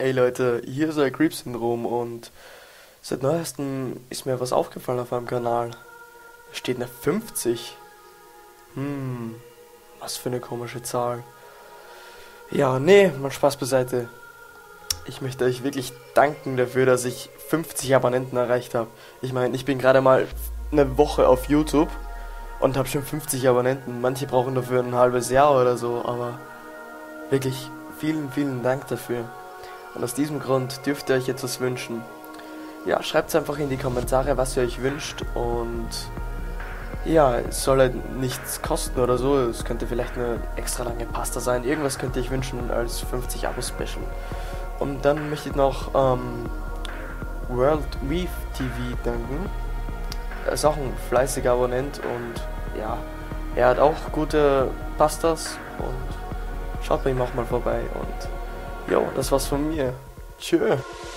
Ey Leute, hier ist euer Creep-Syndrom und seit neuestem ist mir was aufgefallen auf meinem Kanal. Da steht eine 50. Was für eine komische Zahl. Ja, nee, mal Spaß beiseite. Ich möchte euch wirklich danken dafür, dass ich 50 Abonnenten erreicht habe. Ich meine, ich bin gerade mal eine Woche auf YouTube und habe schon 50 Abonnenten. Manche brauchen dafür ein halbes Jahr oder so, aber wirklich vielen, vielen Dank dafür. Und aus diesem Grund dürft ihr euch etwas wünschen. Ja, schreibt einfach in die Kommentare, was ihr euch wünscht, und ja, es soll halt nichts kosten oder so. Es könnte vielleicht eine extra lange Pasta sein. Irgendwas könnt ihr euch wünschen als 50 Abo-Special. Und dann möchte ich noch World Weave TV danken. Er ist auch ein fleißiger Abonnent und ja, er hat auch gute Pastas und schaut bei ihm auch mal vorbei. Und jo, das war's von mir. Tschö.